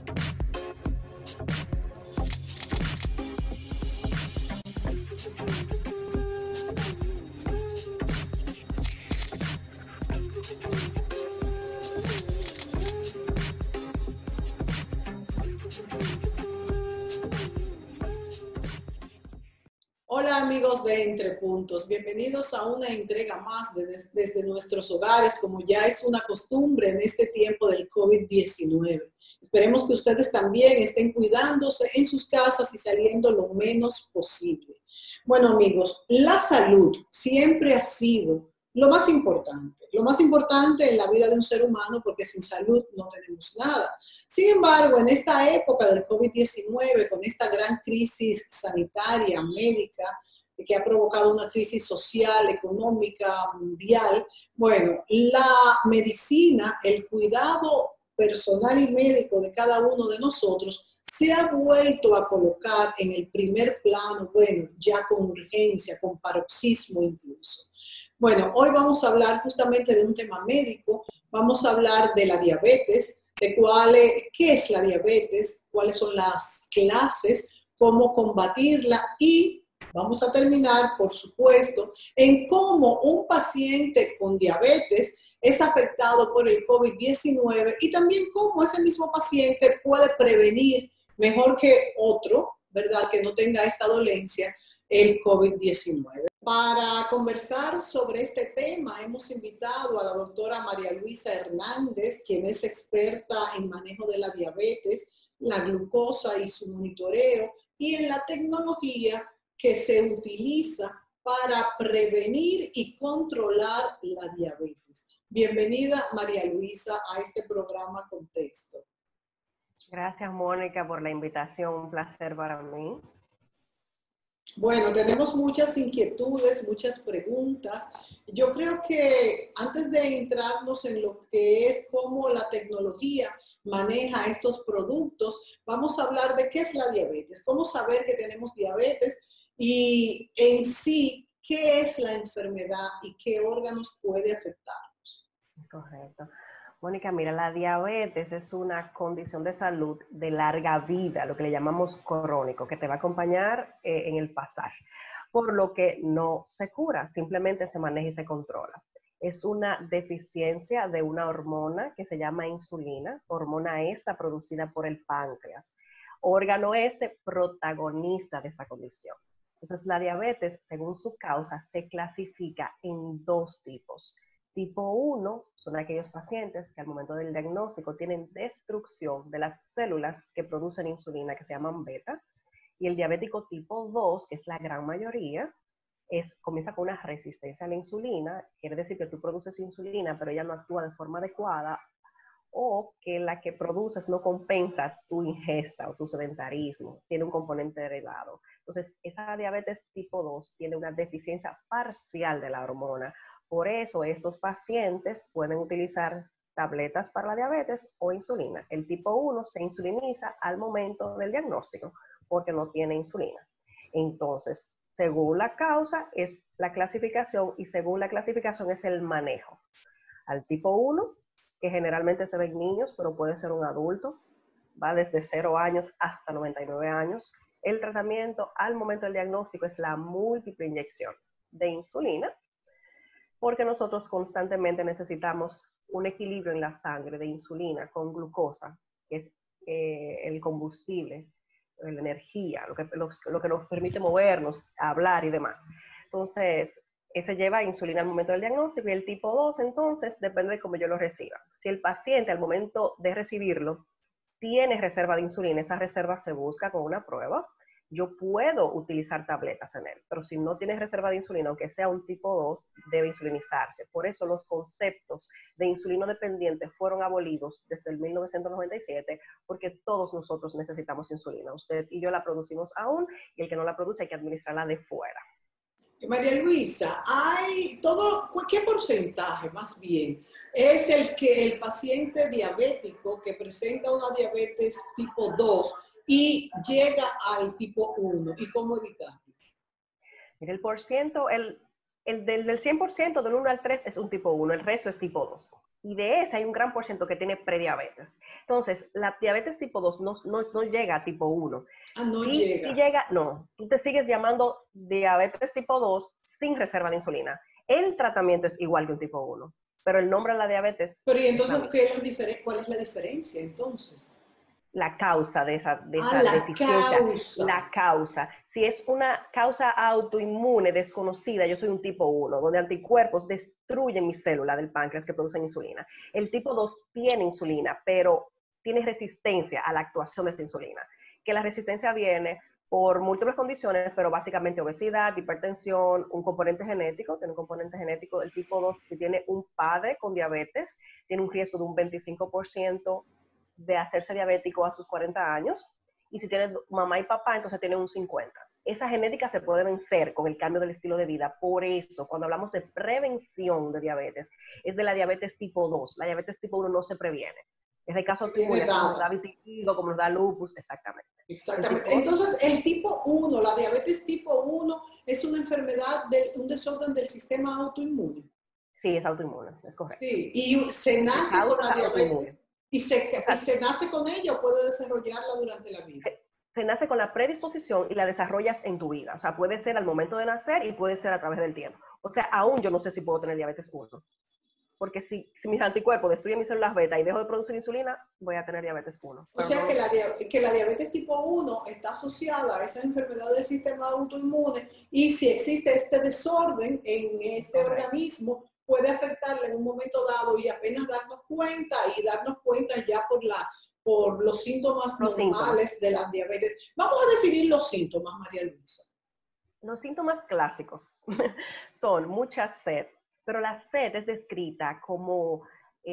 Hola amigos de Entre Puntos, bienvenidos a una entrega más desde nuestros hogares, como ya es una costumbre en este tiempo del COVID-19. Esperemos que ustedes también estén cuidándose en sus casas y saliendo lo menos posible. Bueno amigos, la salud siempre ha sido lo más importante en la vida de un ser humano, porque sin salud no tenemos nada. Sin embargo, en esta época del COVID-19, con esta gran crisis sanitaria, médica, que ha provocado una crisis social, económica, mundial, bueno, la medicina, el cuidado personal y médico de cada uno de nosotros se ha vuelto a colocar en el primer plano, bueno, ya con urgencia, con paroxismo incluso. Bueno, hoy vamos a hablar justamente de un tema médico, vamos a hablar de la diabetes, de qué es la diabetes, cuáles son las clases, cómo combatirla y vamos a terminar, por supuesto, en cómo un paciente con diabetes es afectado por el COVID-19 y también cómo ese mismo paciente puede prevenir mejor que otro, ¿verdad?, que no tenga esta dolencia, el COVID-19. Para conversar sobre este tema hemos invitado a la doctora María Luisa Hernández, quien es experta en manejo de la diabetes, la glucosa y su monitoreo, y en la tecnología que se utiliza para prevenir y controlar la diabetes. Bienvenida, María Luisa, a este programa Contexto. Gracias, Mónica, por la invitación. Un placer para mí. Bueno, tenemos muchas inquietudes, muchas preguntas. Yo creo que antes de entrarnos en lo que es cómo la tecnología maneja estos productos, vamos a hablar de qué es la diabetes, cómo saber que tenemos diabetes y en sí qué es la enfermedad y qué órganos puede afectarnos. Correcto. Mónica, mira, la diabetes es una condición de salud de larga vida, lo que le llamamos crónico, que te va a acompañar en el pasar, por lo que no se cura, simplemente se maneja y se controla. Es una deficiencia de una hormona que se llama insulina, hormona esta producida por el páncreas, órgano este protagonista de esta condición. Entonces, la diabetes, según su causa, se clasifica en dos tipos. Tipo 1 son aquellos pacientes que al momento del diagnóstico tienen destrucción de las células que producen insulina, que se llaman beta, y el diabético tipo 2, que es la gran mayoría, comienza con una resistencia a la insulina, quiere decir que tú produces insulina, pero ella no actúa de forma adecuada, o que la que produces no compensa tu ingesta o tu sedentarismo, tiene un componente heredado. Entonces, esa diabetes tipo 2 tiene una deficiencia parcial de la hormona. Por eso estos pacientes pueden utilizar tabletas para la diabetes o insulina. El tipo 1 se insuliniza al momento del diagnóstico porque no tiene insulina. Entonces, según la causa es la clasificación y según la clasificación es el manejo. Al tipo 1, que generalmente se ve en niños, pero puede ser un adulto, va desde 0 años hasta 99 años. El tratamiento al momento del diagnóstico es la múltiple inyección de insulina, porque nosotros constantemente necesitamos un equilibrio en la sangre de insulina con glucosa, que es el combustible, la energía, lo que nos permite movernos, hablar y demás. Entonces, se lleva insulina al momento del diagnóstico y el tipo 2, entonces, depende de cómo yo lo reciba. Si el paciente al momento de recibirlo tiene reserva de insulina, esa reserva se busca con una prueba. Yo puedo utilizar tabletas en él, pero si no tiene reserva de insulina, aunque sea un tipo 2, debe insulinizarse. Por eso los conceptos de insulino dependiente fueron abolidos desde el 1997, porque todos nosotros necesitamos insulina. Usted y yo la producimos aún, y el que no la produce hay que administrarla de fuera. María Luisa, ¿qué porcentaje más bien es el que el paciente diabético que presenta una diabetes tipo 2 y llega al tipo 1? ¿Y cómo evitarlo? Mira, el del 100%, del 1 al 3 es un tipo 1, el resto es tipo 2. Y de ese hay un gran por ciento que tiene prediabetes. Entonces, la diabetes tipo 2 no llega a tipo 1. Ah, no Si llega. llega, no. Tú te sigues llamando diabetes tipo 2 sin reserva de insulina. El tratamiento es igual que un tipo 1, pero el nombre de la diabetes Pero ¿y es la entonces misma. cuál es la diferencia entonces? La causa de Ah, esa la deficiencia, causa. la causa. Si es una causa autoinmune desconocida, yo soy un tipo 1, donde anticuerpos destruyen mis células del páncreas que producen insulina. El tipo 2 tiene insulina, pero tiene resistencia a la actuación de esa insulina. Que la resistencia viene por múltiples condiciones, pero básicamente obesidad, hipertensión, un componente genético, tiene un componente genético del tipo 2, si tiene un padre con diabetes, tiene un riesgo de un 25% de hacerse diabético a sus 40 años, y si tiene mamá y papá, entonces tiene un 50. Esa genética se puede vencer con el cambio del estilo de vida. Por eso, cuando hablamos de prevención de diabetes, es de la diabetes tipo 2. La diabetes tipo 1 no se previene. Es el caso Viene autoinmune, así como nos da dada. vitiligo, como nos da lupus, exactamente. El Exactamente. tipo 2, Entonces, el tipo 1, la diabetes tipo 1, es una enfermedad, un desorden del sistema autoinmune. sí, es autoinmune, es correcto. Sí, y se Su nace con causa es la diabetes autoinmune. y O sea, se nace con ella o puede desarrollarla durante la vida. se nace con la predisposición y la desarrollas en tu vida. O sea, puede ser al momento de nacer y puede ser a través del tiempo. O sea, aún yo no sé si puedo tener diabetes 1. Porque si mis anticuerpos destruyen mis células beta y dejo de producir insulina, voy a tener diabetes 1. O Pero sea no lo sé. que la diabetes tipo 1 está asociada a esa enfermedad del sistema autoinmune y si existe este desorden en Es este correcto. organismo, puede afectarle en un momento dado y apenas darnos cuenta ya por los síntomas Los síntomas. normales de la diabetes. Vamos a definir los síntomas, María Luisa. Los síntomas clásicos son mucha sed, pero la sed es descrita como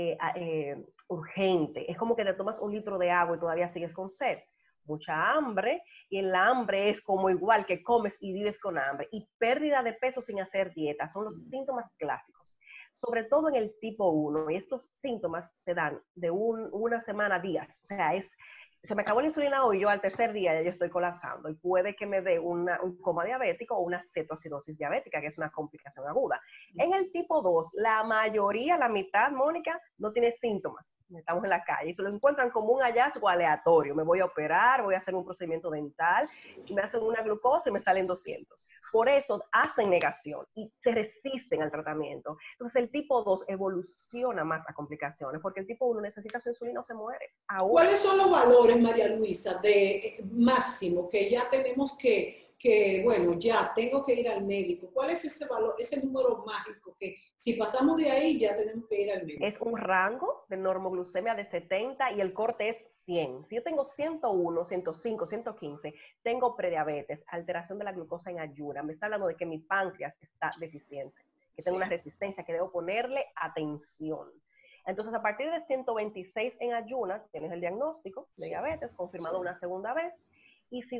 urgente. Es como que te tomas un litro de agua y todavía sigues con sed. Mucha hambre, y el hambre es como igual que comes y vives con hambre. Y pérdida de peso sin hacer dieta son los síntomas clásicos, sobre todo en el tipo 1. Y estos síntomas se dan de una semana a días. O sea, se me acabó la insulina hoy, yo al tercer día ya yo estoy colapsando y puede que me dé un coma diabético o una cetoacidosis diabética, que es una complicación aguda. En el tipo 2, la mayoría, la mitad, Mónica, no tiene síntomas. Estamos en la calle y se lo encuentran como un hallazgo aleatorio. Me voy a operar, voy a hacer un procedimiento dental y me hacen una glucosa y me salen 200. Por eso hacen negación y se resisten al tratamiento. Entonces el tipo 2 evoluciona más a complicaciones porque el tipo 1 necesita su insulina o se muere. Ahora, ¿Cuáles son los valores, María Luisa, de máximo que ya tenemos bueno, ya tengo que ir al médico? ¿Cuál es ese valor, ese número mágico que si pasamos de ahí ya tenemos que ir al es médico? un rango de normoglucemia de 70 y el corte es 100. Si yo tengo 101, 105, 115, tengo prediabetes, alteración de la glucosa en ayuna. Me está hablando de que mi páncreas está deficiente, que tengo una Sí. resistencia, que debo ponerle atención. Entonces, a partir de 126 en ayuna, tienes el diagnóstico de diabetes confirmado una segunda vez. Y si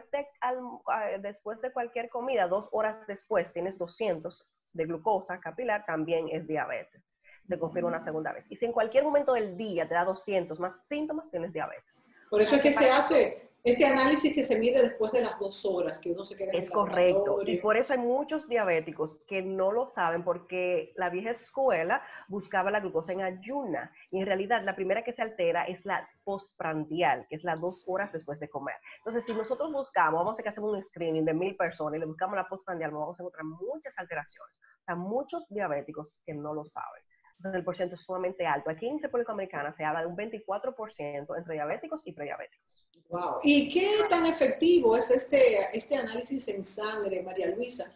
después de cualquier comida, 2 horas después, tienes 200 de glucosa capilar, también es diabetes. Se confirma una segunda vez. Y si en cualquier momento del día te da 200 más síntomas, tienes diabetes. Por O eso sea es que que se para nosotros hace este análisis que se mide después de las 2 horas, que uno se queda en el es correcto. Y laboratorio. por eso hay muchos diabéticos que no lo saben porque la vieja escuela buscaba la glucosa en ayuna. Y en realidad la primera que se altera es la postprandial, que es las 2 horas después de comer. Entonces, si nosotros buscamos, vamos a hacer que hacemos un screening de 1000 personas y le buscamos la postprandial, vamos a encontrar muchas alteraciones. O sea, muchos diabéticos que no lo saben. Entonces, el porcentaje es sumamente alto. Aquí en República Dominicana se habla de un 24% entre diabéticos y prediabéticos. Wow. ¿Y qué tan efectivo es este análisis en sangre, María Luisa,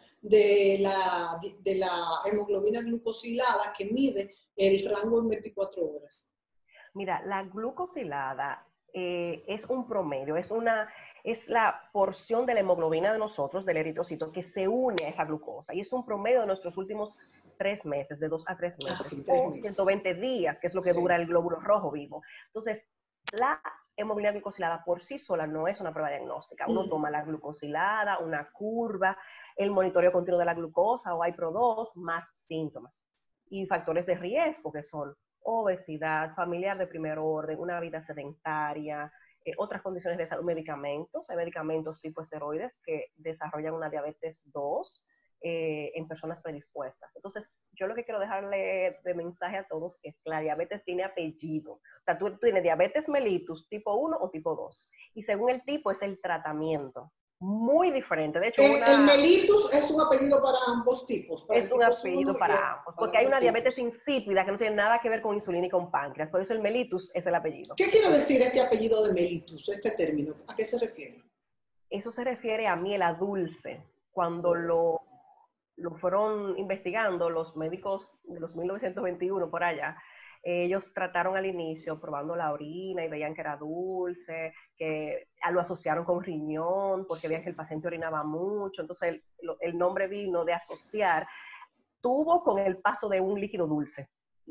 de la hemoglobina glucosilada que mide el rango en 24 horas? Mira, la glucosilada es un promedio, es la porción de la hemoglobina de nosotros, del eritrocito, que se une a esa glucosa. Y es un promedio de nuestros últimos 3 meses, de 2 a 3 meses, Así, 3 o meses. 120 días, que es lo que dura Sí. el glóbulo rojo vivo. Entonces, la hemoglobina glucosilada por sí sola no es una prueba diagnóstica. Uno toma la glucosilada, una curva, el monitoreo continuo de la glucosa o AIPRO2, más síntomas. Y factores de riesgo que son obesidad, familiar de primer orden, una vida sedentaria, otras condiciones de salud, medicamentos. Hay medicamentos tipo esteroides que desarrollan una diabetes 2, en personas predispuestas. Entonces, yo lo que quiero dejarle de mensaje a todos es que la diabetes tiene apellido. O sea, tú tienes diabetes mellitus tipo 1 o tipo 2. Y según el tipo es el tratamiento. Muy diferente. De hecho, El mellitus es un apellido para ambos tipos. Para es un apellido para ambos. Porque hay una diabetes insípida que no tiene nada que ver con insulina y con páncreas. Por eso el mellitus es el apellido. ¿Qué quiere decir este apellido de mellitus, este término? ¿A qué se refiere? Eso se refiere a miel dulce. Cuando lo fueron investigando los médicos de los 1921 por allá, ellos trataron al inicio probando la orina y veían que era dulce, que lo asociaron con riñón, porque veían que el paciente orinaba mucho, entonces el nombre vino de asociar tubo con el paso de un líquido dulce.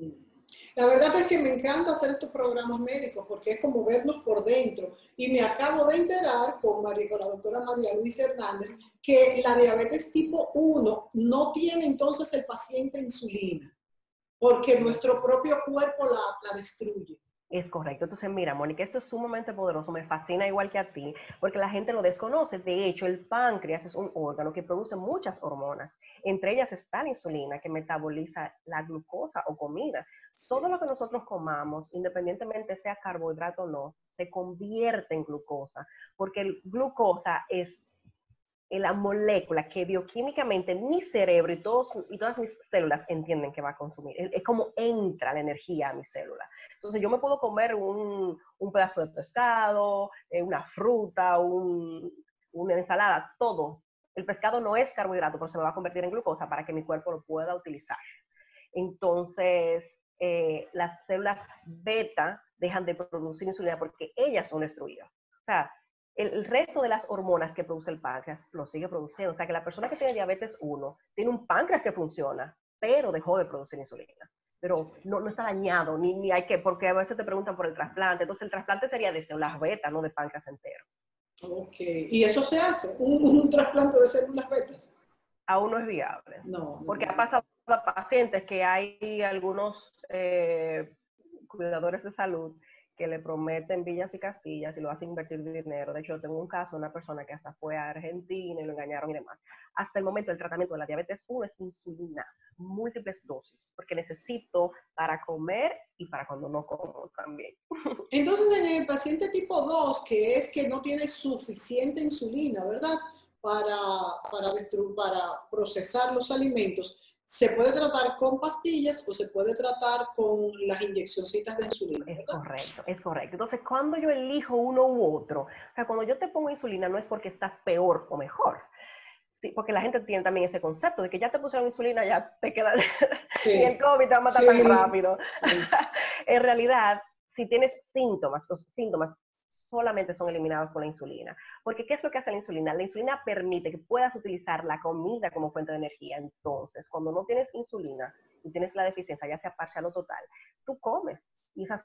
La verdad es que me encanta hacer estos programas médicos porque es como vernos por dentro. Y me acabo de enterar con la doctora María Luisa Hernández que la diabetes tipo 1 no tiene entonces el paciente insulina porque nuestro propio cuerpo la destruye. Es correcto. Entonces, mira, Mónica, esto es sumamente poderoso, me fascina igual que a ti, porque la gente lo desconoce. De hecho, el páncreas es un órgano que produce muchas hormonas. Entre ellas está la insulina, que metaboliza la glucosa o comida. Sí. Todo lo que nosotros comamos, independientemente sea carbohidrato o no, se convierte en glucosa, porque el glucosa es la molécula que bioquímicamente mi cerebro y todas mis células entienden que va a consumir. Es como entra la energía a mi célula. Entonces yo me puedo comer un pedazo de pescado, una fruta, una ensalada, todo. El pescado no es carbohidrato, pero se me va a convertir en glucosa para que mi cuerpo lo pueda utilizar. Entonces, las células beta dejan de producir insulina porque ellas son destruidas. O sea, el resto de las hormonas que produce el páncreas lo sigue produciendo. O sea, que la persona que tiene diabetes 1 tiene un páncreas que funciona, pero dejó de producir insulina. Pero no está dañado, ni hay que, porque a veces te preguntan por el trasplante. Entonces, el trasplante sería de células beta, no de páncreas entero. Ok. ¿Y eso se hace? ¿Un trasplante de células betas? Aún no es viable. No. Porque ha pasado a pacientes que hay algunos cuidadores de salud que le prometen villas y castillas y lo hacen invertir dinero. De hecho, tengo un caso de una persona que hasta fue a Argentina y lo engañaron y demás. Hasta el momento el tratamiento de la diabetes 1 es insulina, múltiples dosis, porque necesito para comer y para cuando no como también. Entonces, en el paciente tipo 2, que es que no tiene suficiente insulina, ¿verdad? Para procesar los alimentos, ¿se puede tratar con pastillas o se puede tratar con las inyeccioncitas de insulina? ¿Verdad? Es correcto. Entonces, cuando yo elijo uno u otro, o sea, cuando yo te pongo insulina no es porque estás peor o mejor. Sí, porque la gente tiene también ese concepto de que ya te pusieron insulina, ya te queda sí. Y el COVID te va a matar tan rápido. Sí. En realidad, si tienes síntomas, los síntomas solamente son eliminados por la insulina. Porque ¿qué es lo que hace la insulina? La insulina permite que puedas utilizar la comida como fuente de energía. Entonces, cuando no tienes insulina y tienes la deficiencia, ya sea parcial o total, tú comes y esas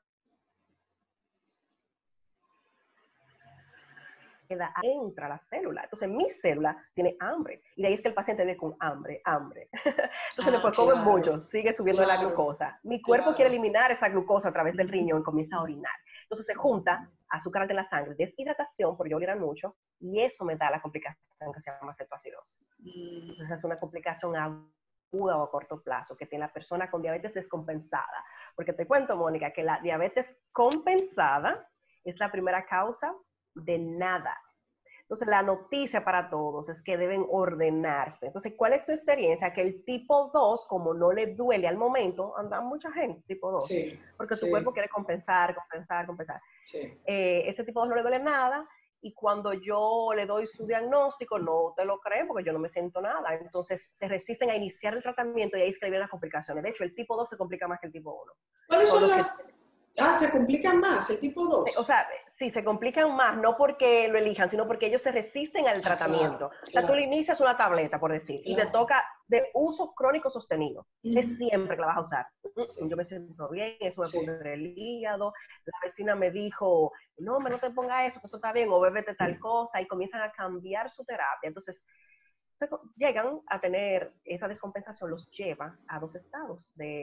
entra la célula. Entonces, mi célula tiene hambre. Y de ahí es que el paciente vive con hambre. Entonces, después come mucho, sigue subiendo la glucosa. Mi cuerpo quiere eliminar esa glucosa a través del riñón y comienza a orinar. Entonces, se junta azúcar de la sangre, deshidratación, por yo orinar mucho, y eso me da la complicación que se llama cetoacidosis. Entonces, es una complicación aguda o a corto plazo que tiene la persona con diabetes descompensada. Porque te cuento, Mónica, que la diabetes compensada es la primera causa de nada. Entonces, la noticia para todos es que deben ordenarse. Entonces, ¿cuál es tu experiencia? Que el tipo 2, como no le duele al momento, anda mucha gente tipo 2, sí, porque tu cuerpo quiere compensar. Sí. Ese tipo 2 no le duele nada, y cuando yo le doy su diagnóstico, no te lo creen porque yo no me siento nada. Entonces, se resisten a iniciar el tratamiento y ahí es que vienen las complicaciones. De hecho, el tipo 2 se complica más que el tipo 1. ¿Cuáles son las...? Se complican más, el tipo 2. O sea, sí, se complican más, no porque lo elijan, sino porque ellos se resisten al tratamiento. Claro. O sea, tú le inicias una tableta, por decir, y te toca de uso crónico sostenido. Es siempre que la vas a usar. Sí. Yo me siento bien, eso me pudre el hígado. La vecina me dijo, no te pongas eso, que eso está bien, o bébete tal cosa, y comienzan a cambiar su terapia. Entonces, llegan a tener esa descompensación, los lleva a 2 estados de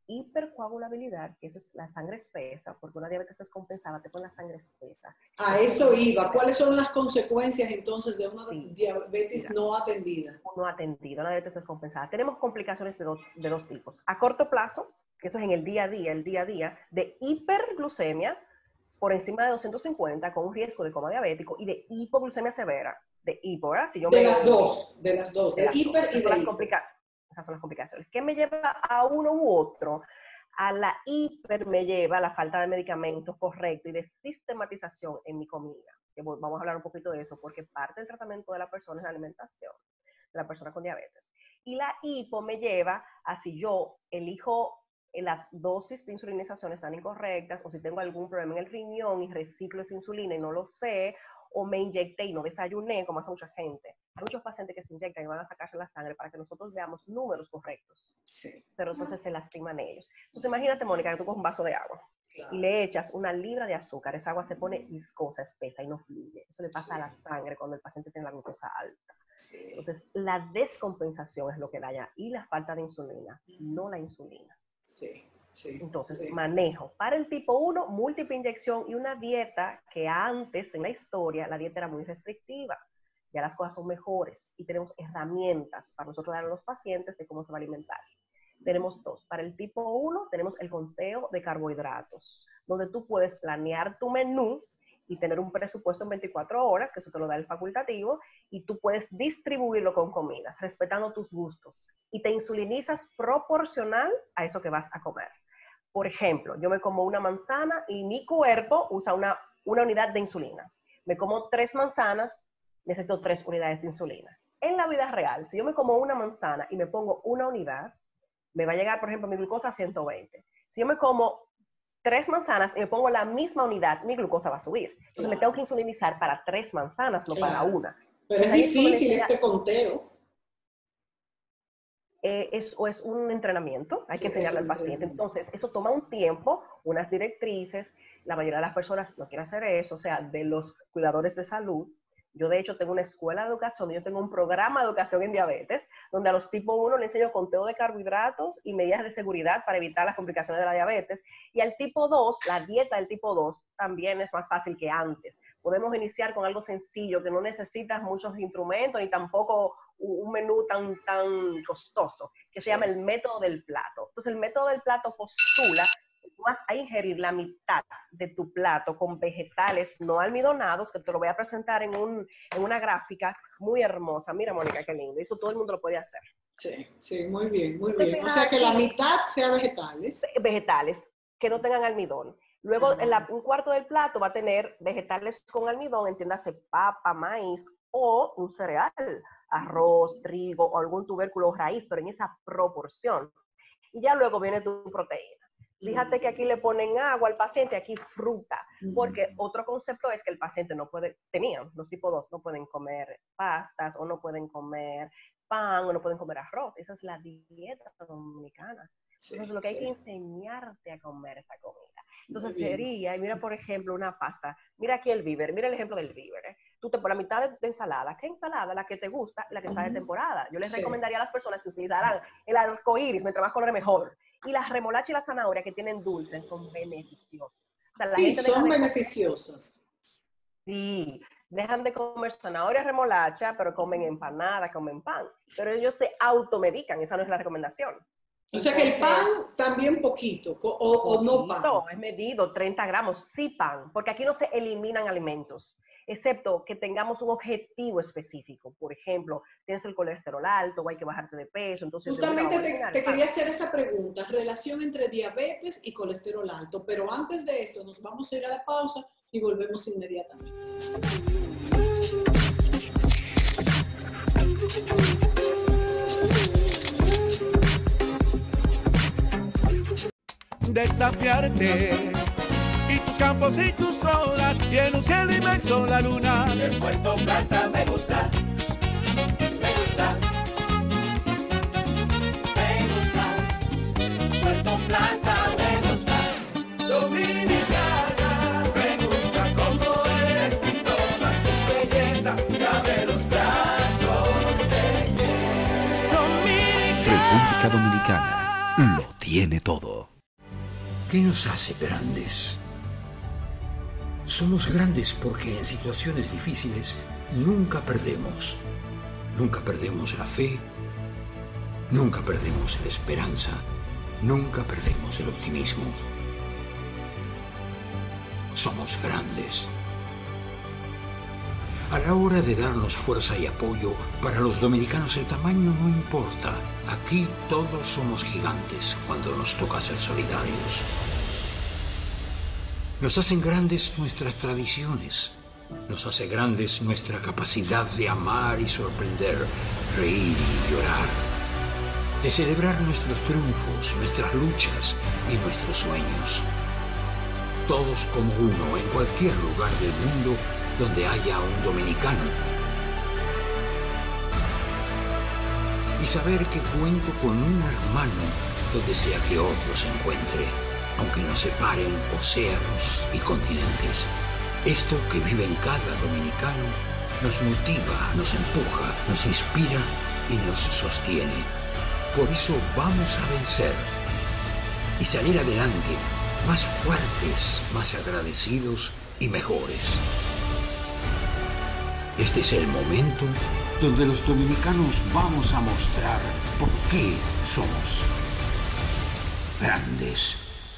hipercoagulabilidad, que eso es la sangre espesa, porque una diabetes descompensada te pone la sangre espesa. A eso iba. ¿Cuáles son las consecuencias entonces de una Sí, diabetes mira, no atendida? no atendida, una diabetes descompensada. Tenemos complicaciones de dos tipos. A corto plazo, que eso es en el día a día, de hiperglucemia por encima de 250 con un riesgo de coma diabético, y de hipoglucemia severa, de hipo, ¿verdad? Si yo de las dos, de hiper y de hipo. Esas son las complicaciones. ¿Qué me lleva a uno u otro? A la hiper me lleva a la falta de medicamentos correctos y de sistematización en mi comida. Que vamos a hablar un poquito de eso, porque parte del tratamiento de la persona es la alimentación, de la persona con diabetes. Y la hipo me lleva a si yo elijo las dosis de insulinización están incorrectas, o si tengo algún problema en el riñón y reciclo esa insulina y no lo sé, o me inyecté y no desayuné, como hace mucha gente. Hay muchos pacientes que se inyectan y van a sacarse la sangre para que nosotros veamos números correctos. Sí. Pero entonces se lastiman ellos. Entonces imagínate, Mónica, que tú coges un vaso de agua, claro, y le echas 1 libra de azúcar. Esa agua se pone viscosa, espesa y no fluye. Eso le pasa a la sangre cuando el paciente tiene la glucosa alta. Sí. Entonces la descompensación es lo que daña, y la falta de insulina, no la insulina. Sí. Sí, entonces, manejo para el tipo 1, múltiple inyección y una dieta que antes, en la historia, la dieta era muy restrictiva. Ya las cosas son mejores y tenemos herramientas para nosotros dar a los pacientes de cómo se va a alimentar. Tenemos 2. Para el tipo 1, tenemos el conteo de carbohidratos, donde tú puedes planear tu menú y tener un presupuesto en 24 horas, que eso te lo da el facultativo, y tú puedes distribuirlo con comidas, respetando tus gustos. Y te insulinizas proporcional a eso que vas a comer. Por ejemplo, yo me como una manzana y mi cuerpo usa una unidad de insulina. Me como 3 manzanas, necesito 3 unidades de insulina. En la vida real, si yo me como una manzana y me pongo 1 unidad, me va a llegar, por ejemplo, mi glucosa a 120. Si yo me como 3 manzanas y me pongo la misma unidad, mi glucosa va a subir. Entonces claro, me tengo que insulinizar para 3 manzanas, no claro, para una. Pero es difícil este conteo. Es un entrenamiento, hay que enseñarle al paciente. Entonces, eso toma un tiempo, unas directrices. La mayoría de las personas no quieren hacer eso, o sea, de los cuidadores de salud. Yo, de hecho, tengo una escuela de educación, yo tengo un programa de educación en diabetes, donde a los tipo 1 le enseño conteo de carbohidratos y medidas de seguridad para evitar las complicaciones de la diabetes. Y al tipo 2, la dieta del tipo 2 también es más fácil que antes. Podemos iniciar con algo sencillo, que no necesitas muchos instrumentos ni tampoco un menú tan costoso, que se llama el método del plato. Entonces, el método del plato postula que tú vas a ingerir la mitad de tu plato con vegetales no almidonados, que te lo voy a presentar en una gráfica muy hermosa. Mira, Mónica, qué lindo. Eso todo el mundo lo puede hacer. Sí, sí, muy bien, muy bien. O sea, que la mitad sea vegetales. Vegetales, que no tengan almidón. Luego, un cuarto del plato va a tener vegetales con almidón, entiéndase papa, maíz o un cereal, arroz, trigo o algún tubérculo o raíz, pero en esa proporción. Y ya luego viene tu proteína. Fíjate que aquí le ponen agua al paciente, aquí fruta, porque otro concepto es que el paciente no puede, los tipo 2 no pueden comer pastas o no pueden comer pan o no pueden comer arroz. Esa es la dieta dominicana. Sí, entonces, lo que hay que enseñarte a comer esa comida. Entonces, sería, y mira, por ejemplo, una pasta. Mira aquí el víver, mira el ejemplo del víver. Tú te pones la mitad de ensalada. ¿Qué ensalada? La que te gusta, la que está de temporada. Yo les recomendaría a las personas que utilizaran el arcoíris, mientras más color mejor. Y las remolacha y la zanahoria que tienen dulces son beneficiosas. O sea, sí, son beneficiosas. Sí, dejan de comer zanahoria, remolacha, pero comen empanada, comen pan. Pero ellos se automedican, esa no es la recomendación. O sea que el pan también poquito, o no pan. No, es medido, 30 gramos, sí pan, porque aquí no se eliminan alimentos, excepto que tengamos un objetivo específico. Por ejemplo, tienes el colesterol alto o hay que bajarte de peso. Entonces justamente te quería hacer esa pregunta, relación entre diabetes y colesterol alto, pero antes de esto nos vamos a ir a la pausa y volvemos inmediatamente. Desafiarte y tus campos y tus olas y en un cielo inmenso la luna de Puerto Plata me gusta, me gusta, me gusta, Puerto Plata me gusta, Dominicana me gusta como eres y toda su belleza cabe los brazos de Dominicana. República Dominicana lo tiene tiene todo. ¿Qué nos hace grandes? Somos grandes porque en situaciones difíciles nunca perdemos. Nunca perdemos la fe, nunca perdemos la esperanza, nunca perdemos el optimismo. Somos grandes. A la hora de darnos fuerza y apoyo, para los dominicanos el tamaño no importa. Aquí todos somos gigantes cuando nos toca ser solidarios. Nos hacen grandes nuestras tradiciones. Nos hace grandes nuestra capacidad de amar y sorprender, reír y llorar. De celebrar nuestros triunfos, nuestras luchas y nuestros sueños. Todos como uno en cualquier lugar del mundo donde haya un dominicano. Y saber que cuento con un hermano donde sea que otro se encuentre, aunque nos separen océanos y continentes. Esto que vive en cada dominicano nos motiva, nos empuja, nos inspira y nos sostiene. Por eso vamos a vencer y salir adelante, más fuertes, más agradecidos y mejores. Este es el momento donde los dominicanos vamos a mostrar por qué somos grandes.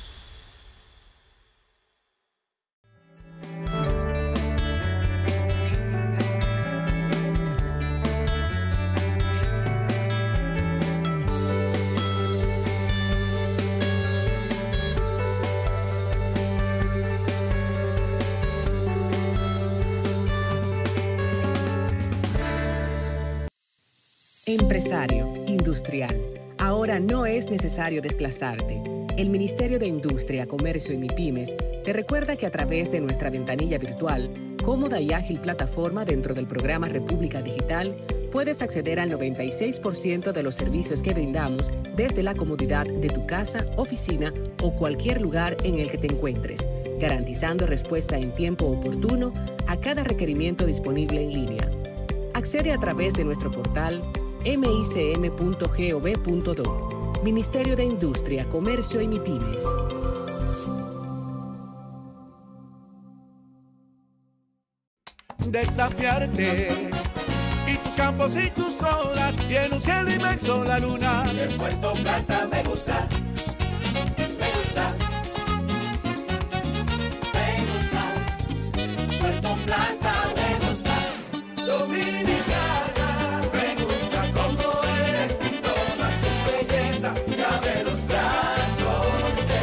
Empresario, industrial. Ahora no es necesario desplazarte. El Ministerio de Industria, Comercio y MIPYMES te recuerda que a través de nuestra ventanilla virtual, cómoda y ágil plataforma dentro del programa República Digital, puedes acceder al 96% de los servicios que brindamos desde la comodidad de tu casa, oficina o cualquier lugar en el que te encuentres, garantizando respuesta en tiempo oportuno a cada requerimiento disponible en línea. Accede a través de nuestro portal micm.gov.do. Ministerio de Industria, Comercio y MIPYMES. Desafiarte y tus campos y tus olas y en un cielo inmenso la luna. De Puerto Plata me gusta, me gusta, me gusta. Puerto Plata me gusta. Dominicana me gusta como es y toda su belleza cabe los brazos de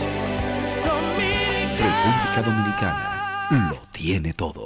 República Dominicana lo tiene todo.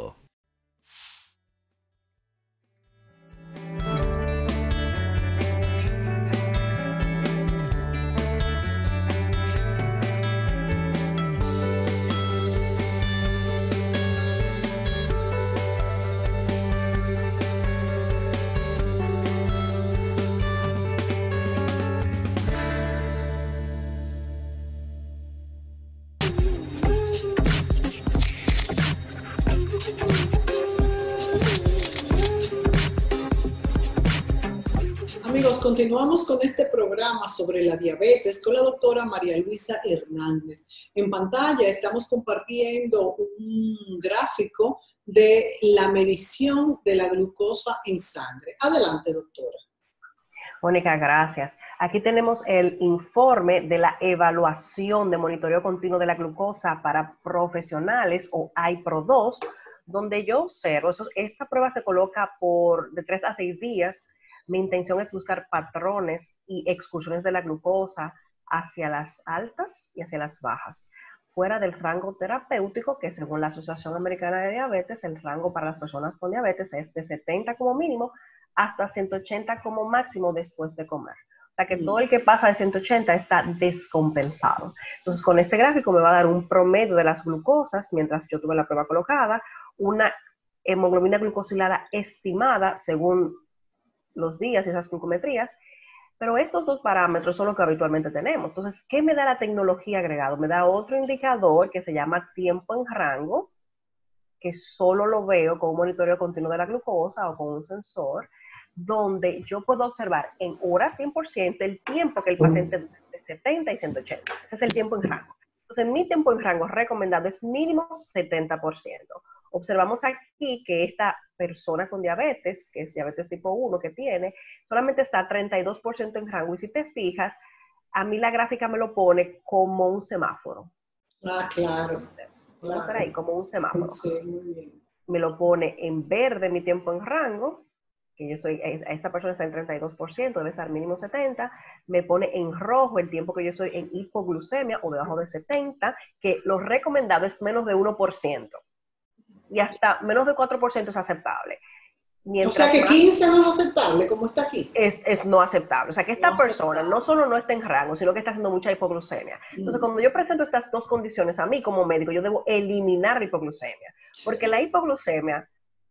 Amigos, continuamos con este programa sobre la diabetes con la doctora María Luisa Hernández. En pantalla estamos compartiendo un gráfico de la medición de la glucosa en sangre. Adelante, doctora. Mónica, gracias. Aquí tenemos el informe de la evaluación de monitoreo continuo de la glucosa para profesionales o IPRO2, donde yo observo, esta prueba se coloca de 3 a 6 días. Mi intención es buscar patrones y excursiones de la glucosa hacia las altas y hacia las bajas, fuera del rango terapéutico, que según la Asociación Americana de Diabetes, el rango para las personas con diabetes es de 70 como mínimo hasta 180 como máximo después de comer. O sea que todo el que pasa de 180 está descompensado. Entonces, con este gráfico me va a dar un promedio de las glucosas mientras yo tuve la prueba colocada, una hemoglobina glucosilada estimada según los días y esas glucometrías, pero estos dos parámetros son los que habitualmente tenemos. Entonces, ¿qué me da la tecnología agregado? Me da otro indicador que se llama tiempo en rango, que solo lo veo con un monitoreo continuo de la glucosa o con un sensor, donde yo puedo observar en horas 100% el tiempo que el paciente 70 y 180. Ese es el tiempo en rango. Entonces, mi tiempo en rango recomendado es mínimo 70%. Observamos aquí que esta persona con diabetes, que es diabetes tipo 1 que tiene, solamente está 32% en rango. Y si te fijas, a mí la gráfica me lo pone como un semáforo. Ah, claro. Vamos a ver ahí, como un semáforo. Sí, muy bien. Me lo pone en verde mi tiempo en rango, que yo estoy, esa persona está en 32%, debe estar mínimo 70, me pone en rojo el tiempo que yo estoy en hipoglucemia o debajo de 70, que lo recomendado es menos de 1%. Y hasta menos de 4% es aceptable. Mientras o sea que 15 no es aceptable, como está aquí. Es no aceptable. O sea que esta persona no solo no está en rango, sino que está haciendo mucha hipoglucemia. Entonces, cuando yo presento estas dos condiciones a mí como médico, yo debo eliminar la hipoglucemia. Porque la hipoglucemia,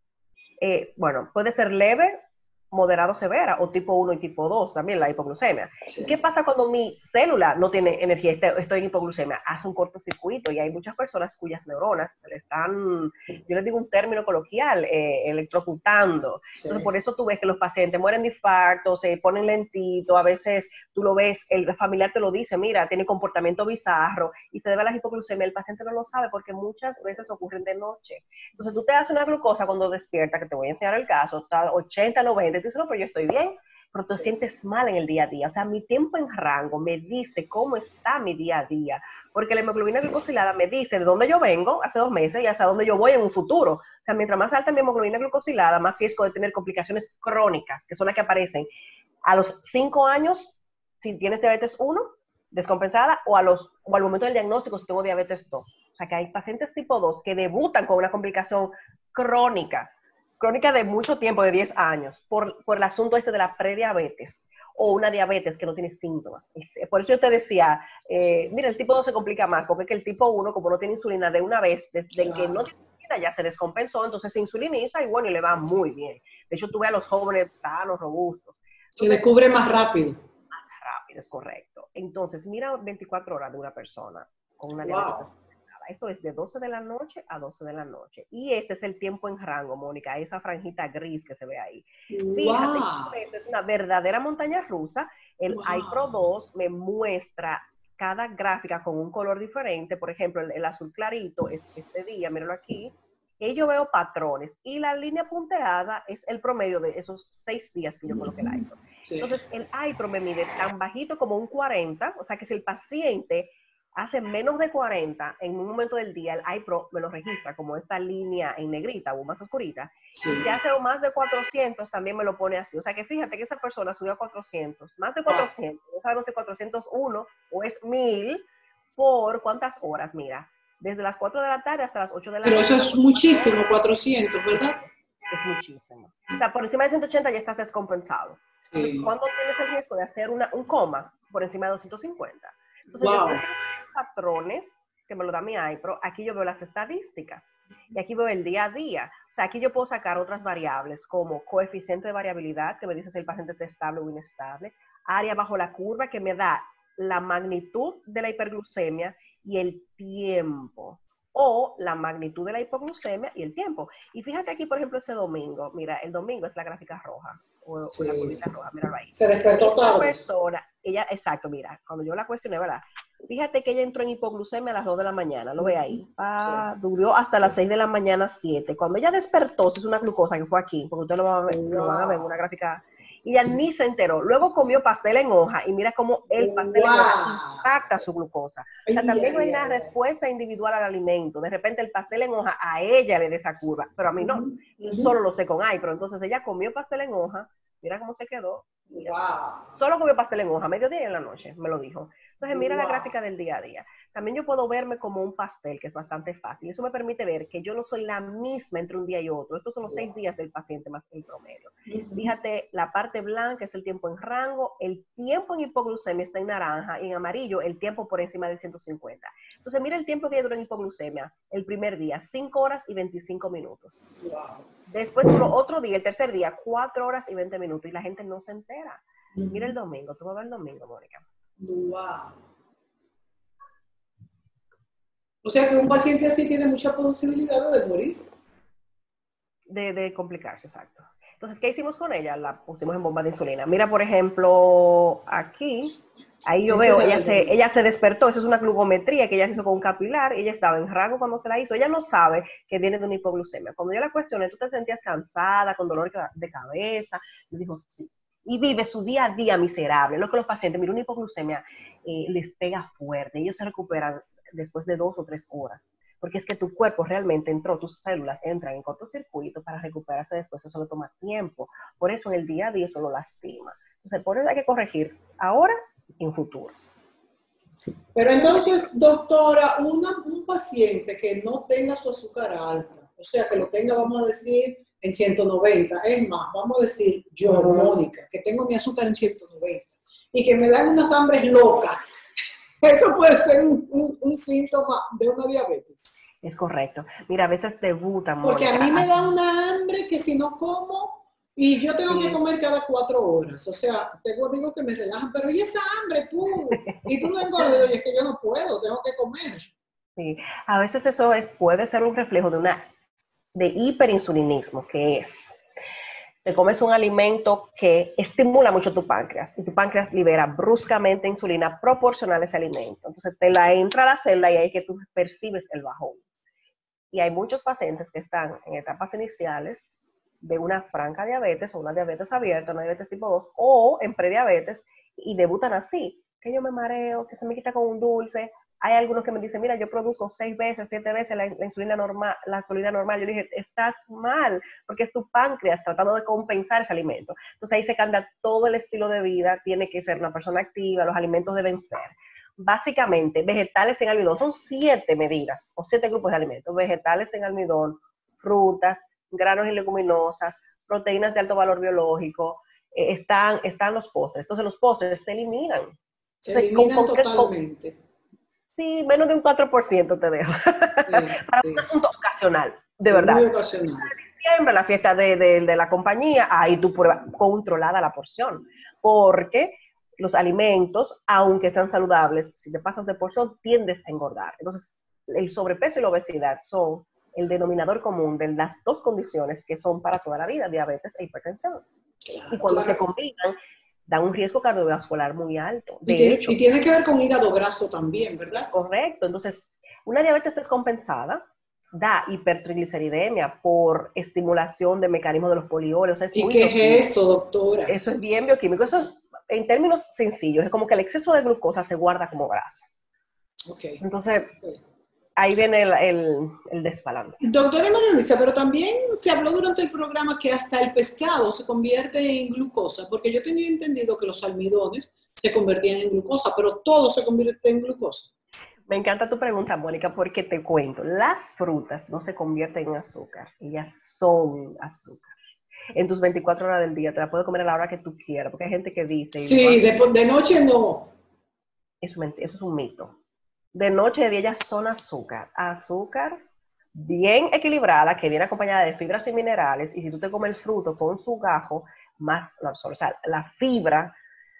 bueno, puede ser leve, moderado, severa, o tipo 1 y tipo 2 también la hipoglucemia. Sí. ¿Y qué pasa cuando mi célula no tiene energía, estoy en hipoglucemia? Hace un cortocircuito y hay muchas personas cuyas neuronas se le están, yo les digo un término coloquial, electrocutando. Sí. Entonces por eso tú ves que los pacientes mueren de infarto, se ponen lentito, a veces tú lo ves, el familiar te lo dice, mira, tiene comportamiento bizarro y se debe a la hipoglucemia, el paciente no lo sabe porque muchas veces ocurren de noche. Entonces tú te haces una glucosa cuando despierta, que te voy a enseñar el caso, está 80, 90, tú dices, no, pero yo estoy bien, pero te sientes mal en el día a día. O sea, mi tiempo en rango me dice cómo está mi día a día, porque la hemoglobina glucosilada me dice de dónde yo vengo hace 2 meses y hacia dónde yo voy en un futuro. O sea, mientras más alta mi hemoglobina glucosilada, más riesgo de tener complicaciones crónicas, que son las que aparecen a los 5 años, si tienes diabetes 1, descompensada, o al momento del diagnóstico, si tengo diabetes 2. O sea, que hay pacientes tipo 2 que debutan con una complicación crónica de mucho tiempo, de 10 años, por el asunto este de la prediabetes o una diabetes que no tiene síntomas. Por eso yo te decía, mira, el tipo 2 se complica más, porque es que el tipo 1, como no tiene insulina de una vez, desde que no tiene insulina ya se descompensó, entonces se insuliniza y bueno, y le va muy bien. De hecho, tú ves a los jóvenes sanos, robustos. Entonces, se descubre más rápido. Más rápido, es correcto. Entonces, mira 24 horas de una persona con una diabetes. Esto es de 12 de la noche a 12 de la noche. Y este es el tiempo en rango, Mónica, esa franjita gris que se ve ahí. Fíjate, esto es una verdadera montaña rusa. El iPro 2 me muestra cada gráfica con un color diferente. Por ejemplo, el azul clarito es este día, míralo aquí. Y yo veo patrones. Y la línea punteada es el promedio de esos 6 días que yo coloqué el iPro. Sí. Entonces, el iPro me mide tan bajito como un 40. O sea, que si el paciente hace menos de 40 en un momento del día, el iPro me lo registra como esta línea en negrita o más oscurita. Sí. Y si hace más de 400, también me lo pone así. O sea que fíjate que esa persona subió a 400, más de 400. No sabemos si 401 o es 1000 por ¿cuántas horas? Mira, desde las 4 de la tarde hasta las 8 de la Pero noche. Pero eso es muchísimo, 400, ¿verdad? Es muchísimo. O sea, por encima de 180 ya estás descompensado. Sí. ¿Cuándo tienes el riesgo de hacer un coma por encima de 250? Entonces, wow. Yo patrones que me lo da mi iPro, aquí yo veo las estadísticas y aquí veo el día a día. O sea, aquí yo puedo sacar otras variables como coeficiente de variabilidad, que me dice si el paciente está estable o inestable, área bajo la curva, que me da la magnitud de la hiperglucemia y el tiempo, o la magnitud de la hipoglucemia y el tiempo. Y fíjate aquí, por ejemplo, ese domingo, mira, el domingo es la gráfica roja, o sí. La curvita roja, míralo ahí. Se despertó tarde. Persona, ella, exacto, mira, cuando yo la cuestioné, ¿verdad? Fíjate que ella entró en hipoglucemia a las 2 de la mañana, ¿lo ve ahí? Sí. Duró hasta las 6 de la mañana, 7. Cuando ella despertó, se hizo una glucosa que fue aquí, porque ustedes lo van a ver en una gráfica, y ella ni se enteró. Luego comió pastel en hoja, y mira cómo el pastel en hoja impacta su glucosa. O sea, también no hay una respuesta individual al alimento. De repente el pastel en hoja a ella le da esa curva, pero a mí no. Solo lo sé con pero entonces ella comió pastel en hoja, mira cómo se quedó. Mira, solo comió pastel en hoja, mediodía y en la noche, me lo dijo. Entonces mira la gráfica del día a día. También yo puedo verme como un pastel, que es bastante fácil. Eso me permite ver que yo no soy la misma entre un día y otro. Estos son los 6 días del paciente más el promedio. Fíjate, la parte blanca es el tiempo en rango, el tiempo en hipoglucemia está en naranja y en amarillo el tiempo por encima de 150. Entonces mira el tiempo que duró en hipoglucemia el primer día, 5 horas y 25 minutos. Después duró otro día, el tercer día, 4 horas y 20 minutos y la gente no se entera. Mira el domingo, tú vas a ver el domingo, Mónica. Wow. O sea que un paciente así tiene mucha posibilidad de morir. De complicarse, exacto. Entonces, ¿qué hicimos con ella? La pusimos en bomba de insulina. Mira, por ejemplo, aquí, ahí yo veo, ella se despertó, eso es una glucometría que ella hizo con un capilar, ella estaba en rango cuando se la hizo, ella no sabe que viene de una hipoglucemia. Cuando yo la cuestioné, ¿tú te sentías cansada, con dolor de cabeza? Me dijo, sí. Y vive su día a día miserable. Lo que los pacientes, mira, una hipoglucemia les pega fuerte, ellos se recuperan después de 2 o 3 horas. Porque es que tu cuerpo realmente entró, tus células entran en cortocircuito para recuperarse después, eso le toma tiempo. Por eso en el día a día eso lo lastima. Entonces, por eso hay que corregir ahora y en futuro. Pero entonces, doctora, un paciente que no tenga su azúcar alta, o sea, que lo tenga, vamos a decir, en 190, es más, vamos a decir, yo, Mónica, que tengo mi azúcar en 190, y que me dan unas hambres locas, eso puede ser un síntoma de una diabetes. Es correcto. Mira, a veces debutan. Porque Mónica, a mí me da una hambre que si no como, y yo tengo que comer cada 4 horas. O sea, tengo amigos que me relajan, pero ¿y esa hambre tú? Y tú no engordas, y es que yo no puedo, tengo que comer. Sí, a veces eso puede ser un reflejo de hiperinsulinismo, que es, te comes un alimento que estimula mucho tu páncreas, y tu páncreas libera bruscamente insulina proporcional a ese alimento. Entonces te la entra a la celda y ahí es que tú percibes el bajón. Y hay muchos pacientes que están en etapas iniciales de una franca diabetes o una diabetes abierta, una diabetes tipo 2, o en prediabetes, y debutan así, que yo me mareo, que se me quita con un dulce. Hay algunos que me dicen, mira, yo produzco 6 veces, 7 veces la insulina normal, Yo dije, estás mal, porque es tu páncreas tratando de compensar ese alimento. Entonces ahí se cambia todo el estilo de vida, tiene que ser una persona activa, los alimentos deben ser básicamente vegetales en almidón. Son 7 medidas o 7 grupos de alimentos: vegetales en almidón, frutas, granos y leguminosas, proteínas de alto valor biológico, están los postres. Entonces los postres se eliminan. Se eliminan totalmente. Sí, menos de un 4% te dejo. Para un asunto ocasional, de verdad. Muy ocasional. En diciembre, la fiesta de la compañía, ahí tú pruebas controlada la porción. Porque los alimentos, aunque sean saludables, si te pasas de porción, tiendes a engordar. Entonces, el sobrepeso y la obesidad son el denominador común de las 2 condiciones que son para toda la vida, diabetes e hipertensión. Claro, y cuando se combinan, dan un riesgo cardiovascular muy alto. Y tiene que ver con hígado graso también, ¿verdad? Correcto. Entonces, una diabetes descompensada da hipertrigliceridemia por estimulación de mecanismos de los polióleos. ¿Y qué es eso, doctora? Eso es bien bioquímico. Eso es, en términos sencillos, es como que el exceso de glucosa se guarda como grasa. Okay. Entonces, ahí viene el desbalance. Doctora María Luisa, pero también se habló durante el programa que hasta el pescado se convierte en glucosa, porque yo tenía entendido que los almidones se convertían en glucosa, pero todo se convierte en glucosa. Me encanta tu pregunta, Mónica, porque te cuento, las frutas no se convierten en azúcar, ellas son azúcar. En tus 24 horas del día te la puedes comer a la hora que tú quieras, porque hay gente que dice... Sí, de noche no. Eso es un mito. De noche y de día ellas son azúcar. Azúcar bien equilibrada, que viene acompañada de fibras y minerales, y si tú te comes el fruto con su gajo, más lo absorbe. O sea, la fibra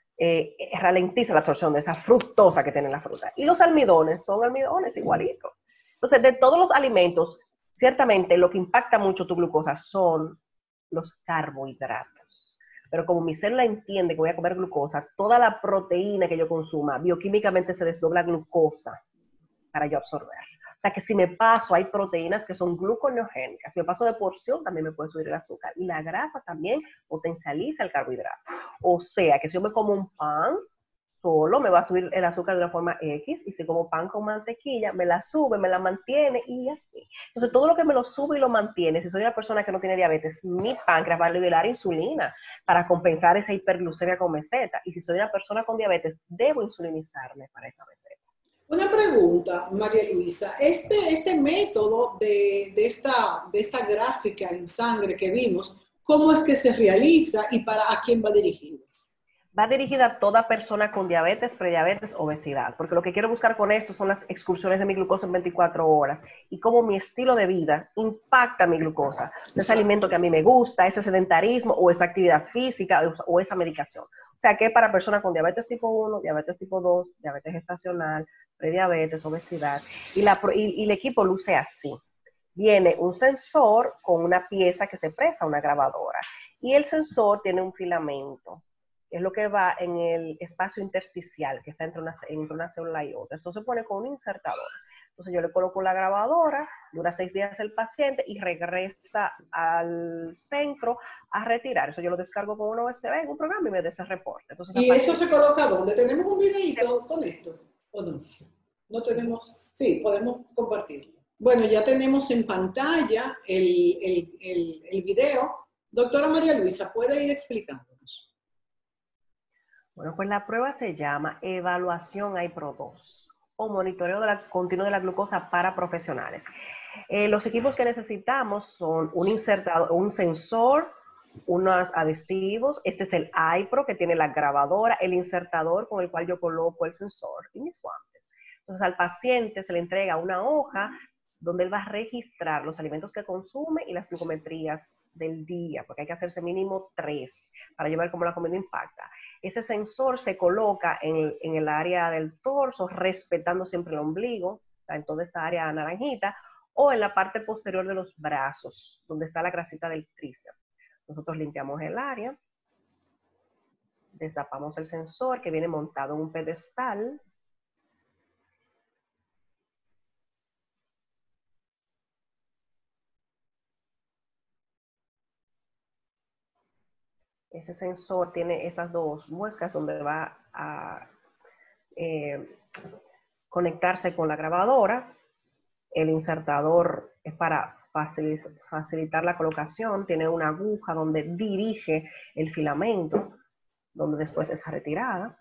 ralentiza la absorción de esa fructosa que tiene la fruta. Y los almidones son almidones igualitos. Entonces, de todos los alimentos, ciertamente lo que impacta mucho tu glucosa son los carbohidratos. Pero como mi célula entiende que voy a comer glucosa, toda la proteína que yo consuma, bioquímicamente se desdobla glucosa para yo absorber. O sea que si me paso, hay proteínas que son gluconeogénicas. Si me paso de porción, también me puede subir el azúcar. Y la grasa también potencializa el carbohidrato. O sea que si yo me como un pan solo, me va a subir el azúcar de una forma X, y si como pan con mantequilla, me la sube, me la mantiene, y así. Entonces, todo lo que me lo sube y lo mantiene, si soy una persona que no tiene diabetes, mi páncreas va a liberar insulina para compensar esa hiperglucemia con meseta, y si soy una persona con diabetes, debo insulinizarme para esa meseta. Una pregunta, María Luisa, este método de esta gráfica en sangre que vimos, ¿cómo es que se realiza y a quién va dirigido? Va dirigida a toda persona con diabetes, prediabetes, obesidad, porque lo que quiero buscar con esto son las excursiones de mi glucosa en 24 horas y cómo mi estilo de vida impacta mi glucosa, ese alimento que a mí me gusta, ese sedentarismo o esa actividad física o esa medicación. O sea que para personas con diabetes tipo 1, diabetes tipo 2, diabetes gestacional, prediabetes, obesidad, y el equipo luce así. Viene un sensor con una pieza que se presta a una grabadora. Y el sensor tiene un filamento, que es lo que va en el espacio intersticial que está entre una célula y otra. Esto se pone con un insertador. Entonces yo le coloco la grabadora, dura 6 días el paciente y regresa al centro a retirar. Eso yo lo descargo con una USB en un programa y me da ese reporte. Entonces, ¿y eso se coloca dónde? ¿Tenemos un videito con esto? ¿O no? ¿No tenemos? Sí, podemos compartirlo. Bueno, ya tenemos en pantalla el video. Doctora María Luisa, ¿puede ir explicándonos? Bueno, pues la prueba se llama Evaluación AIPRO-2 o monitoreo continuo de la glucosa para profesionales. Los equipos que necesitamos son un insertador, un sensor, unos adhesivos. Este es el AIPRO que tiene la grabadora, el insertador con el cual yo coloco el sensor y mis guantes. Entonces al paciente se le entrega una hoja donde él va a registrar los alimentos que consume y las glucometrías del día, porque hay que hacerse mínimo 3 para llevar cómo la comida impacta. Ese sensor se coloca en el área del torso, respetando siempre el ombligo, en toda esta área naranjita, o en la parte posterior de los brazos, donde está la grasita del tríceps. Nosotros limpiamos el área, destapamos el sensor que viene montado en un pedestal. Ese sensor tiene estas dos muescas donde va a conectarse con la grabadora. El insertador es para facilitar la colocación. Tiene una aguja donde dirige el filamento, donde después es retirada.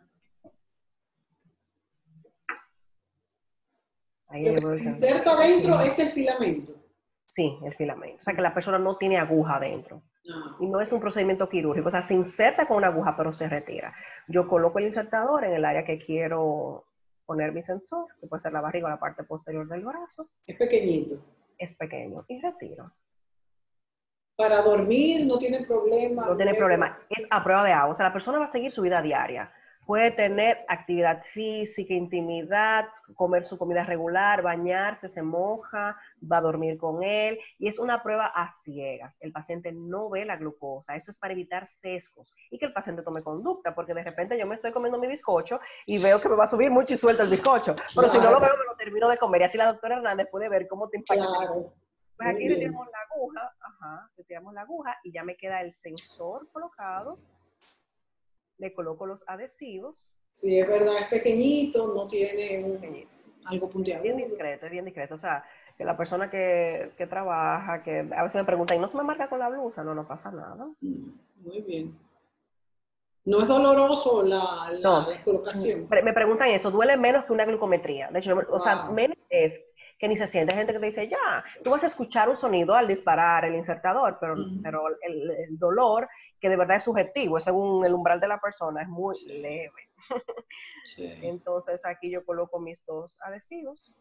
Ahí Lo que se inserta adentro es el filamento. Sí, el filamento. O sea que la persona no tiene aguja adentro. Y no es un procedimiento quirúrgico, o sea, se inserta con una aguja, pero se retira. Yo coloco el insertador en el área que quiero poner mi sensor, que puede ser la barriga o la parte posterior del brazo. Es pequeñito. Es pequeño, y retiro. Para dormir no tiene problema. No tiene problema, es a prueba de agua, o sea, la persona va a seguir su vida diaria. Puede tener actividad física, intimidad, comer su comida regular, bañarse, se moja, va a dormir con él. Y es una prueba a ciegas. El paciente no ve la glucosa. Eso es para evitar sesgos y que el paciente tome conducta. Porque de repente yo me estoy comiendo mi bizcocho y veo que me va a subir mucho y suelta el bizcocho. Pero si no lo veo, me lo termino de comer. Y así la doctora Hernández puede ver cómo te impacta. Claro. Pues aquí retiramos la aguja. Retiramos la aguja y ya me queda el sensor colocado. Le coloco los adhesivos. Sí, es verdad, es pequeñito, no tiene algo punteado. Es bien discreto. O sea, que la persona que trabaja, que a veces me pregunta, ¿y no se me marca con la blusa? No, no pasa nada. Muy bien. ¿No es doloroso la colocación? Me preguntan eso, duele menos que una glucometría. De hecho, o sea, menos es que ni se siente. Hay gente que te dice, ya, tú vas a escuchar un sonido al disparar el insertador, pero el dolor, que de verdad es subjetivo, es según el umbral de la persona, es muy leve. Sí. Entonces aquí yo coloco mis dos adhesivos.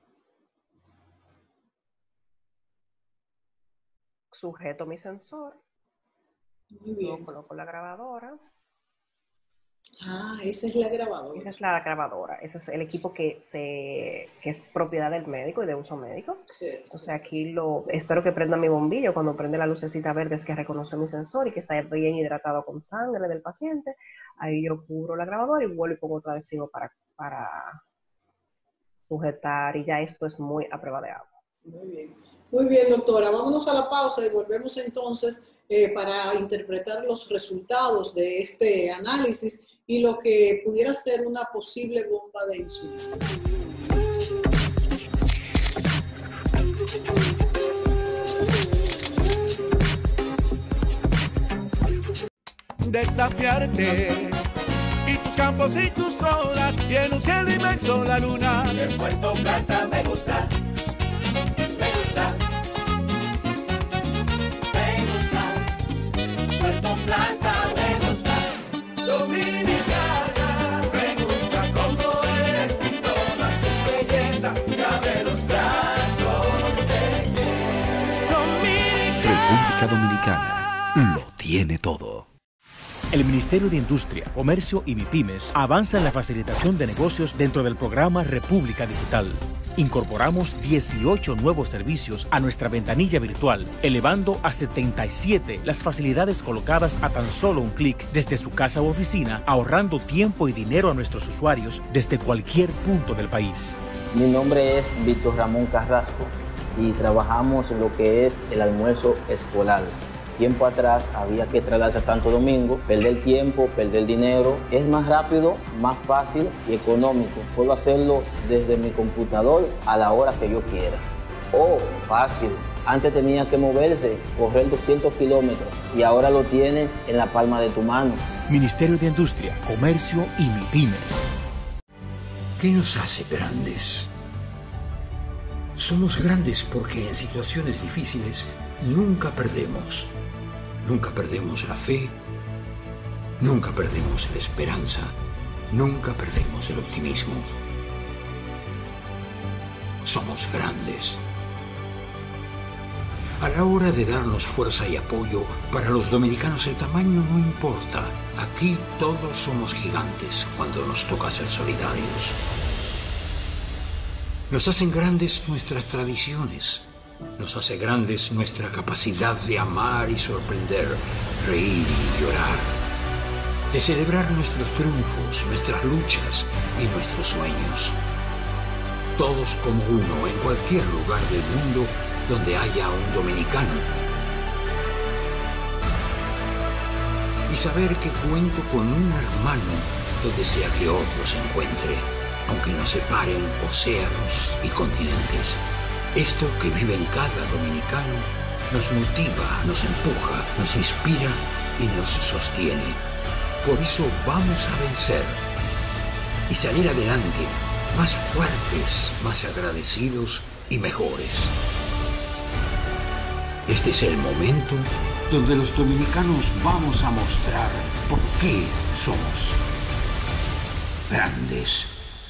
Sujeto mi sensor. Muy bien. Luego coloco la grabadora. Ah, esa es la grabadora. Esa es la grabadora. Ese es el equipo que es propiedad del médico y de uso médico. Sí, o sea, aquí espero que prenda mi bombillo. Cuando prende la lucecita verde es que reconoce mi sensor y que está bien hidratado con sangre del paciente. Ahí yo cubro la grabadora y vuelvo y pongo otro adhesivo para sujetar. Y ya esto es muy a prueba de agua. Muy bien. Muy bien, doctora. Vámonos a la pausa y volvemos entonces para interpretar los resultados de este análisis y lo que pudiera ser una posible bomba de insulina. Desafiarte y tus campos y tus olas y en un cielo inmenso la luna. De Puerto Plata me gusta. Puerto Plata me gusta. Dominicana me gusta como eres, toda su belleza cabe los brazos de República Dominicana lo tiene todo. El Ministerio de Industria, Comercio y MIPYMES avanza en la facilitación de negocios dentro del programa República Digital. Incorporamos 18 nuevos servicios a nuestra ventanilla virtual, elevando a 77 las facilidades colocadas a tan solo un clic desde su casa u oficina, ahorrando tiempo y dinero a nuestros usuarios desde cualquier punto del país. Mi nombre es Víctor Ramón Carrasco y trabajamos en lo que es el almuerzo escolar. Tiempo atrás había que trasladarse a Santo Domingo, perder tiempo, perder dinero. Es más rápido, más fácil y económico. Puedo hacerlo desde mi computador a la hora que yo quiera. Oh, fácil. Antes tenía que moverse, correr 200 kilómetros y ahora lo tienes en la palma de tu mano. Ministerio de Industria, Comercio y MIPYMES. ¿Qué nos hace grandes? Somos grandes porque en situaciones difíciles nunca perdemos. Nunca perdemos la fe, nunca perdemos la esperanza, nunca perdemos el optimismo. Somos grandes. A la hora de darnos fuerza y apoyo, para los dominicanos el tamaño no importa. Aquí todos somos gigantes cuando nos toca ser solidarios. Nos hacen grandes nuestras tradiciones. Nos hace grandes nuestra capacidad de amar y sorprender, reír y llorar, de celebrar nuestros triunfos, nuestras luchas y nuestros sueños. Todos como uno en cualquier lugar del mundo donde haya un dominicano. Y saber que cuento con un hermano donde sea que otro se encuentre, aunque nos separen océanos y continentes. Esto que vive en cada dominicano nos motiva, nos empuja, nos inspira y nos sostiene. Por eso vamos a vencer y salir adelante más fuertes, más agradecidos y mejores. Este es el momento donde los dominicanos vamos a mostrar por qué somos grandes.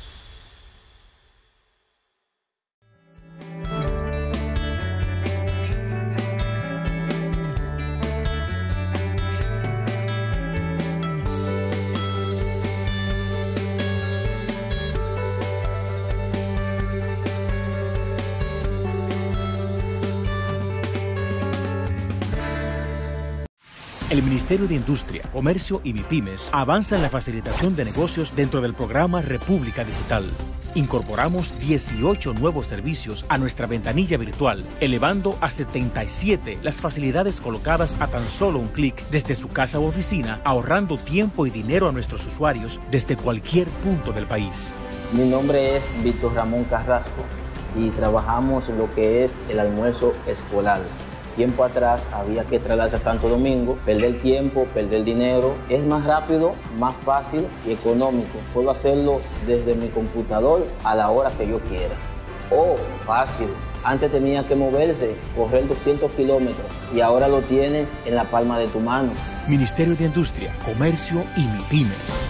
El Ministerio de Industria, Comercio y MIPYMES avanza en la facilitación de negocios dentro del programa República Digital. Incorporamos 18 nuevos servicios a nuestra ventanilla virtual, elevando a 77 las facilidades colocadas a tan solo un clic desde su casa u oficina, ahorrando tiempo y dinero a nuestros usuarios desde cualquier punto del país. Mi nombre es Víctor Ramón Carrasco y trabajamos en lo que es el almuerzo escolar. Tiempo atrás había que trasladarse a Santo Domingo, perder tiempo, perder dinero. Es más rápido, más fácil y económico. Puedo hacerlo desde mi computador a la hora que yo quiera. Oh, fácil. Antes tenía que moverse, correr 200 kilómetros y ahora lo tienes en la palma de tu mano. Ministerio de Industria, Comercio y MIPYMES.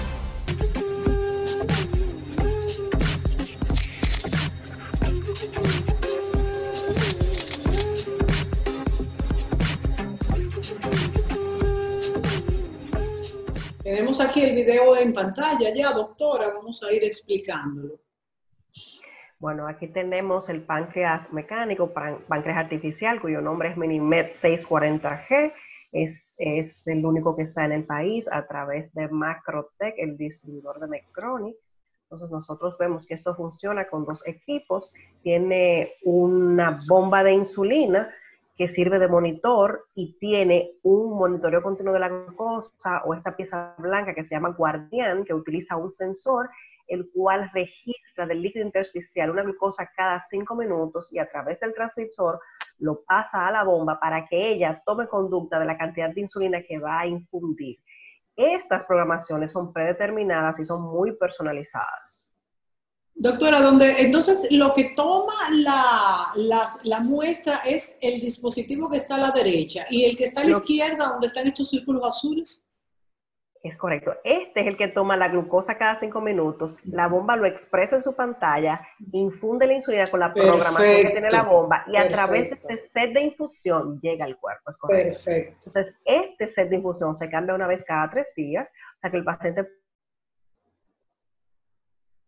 Tenemos aquí el video en pantalla ya, doctora, vamos a ir explicándolo. Bueno, aquí tenemos el páncreas mecánico, páncreas artificial, cuyo nombre es MiniMed 640G. Es el único que está en el país a través de Macrotech, el distribuidor de Medtronic. Entonces nosotros vemos que esto funciona con dos equipos. Tiene una bomba de insulina que sirve de monitor y tiene un monitoreo continuo de la glucosa o esta pieza blanca que se llama Guardián, que utiliza un sensor el cual registra del líquido intersticial una glucosa cada 5 minutos y a través del transmisor lo pasa a la bomba para que ella tome conducta de la cantidad de insulina que va a infundir. Estas programaciones son predeterminadas y son muy personalizadas. Doctora, entonces lo que toma la muestra es el dispositivo que está a la derecha y el que está a la izquierda, donde están estos círculos azules. Es correcto. Este es el que toma la glucosa cada 5 minutos. La bomba lo expresa en su pantalla, infunde la insulina con la programación que tiene la bomba y a través de este set de infusión llega al cuerpo. Es correcto. Perfecto. Entonces, este set de infusión se cambia una vez cada 3 días, o sea que el paciente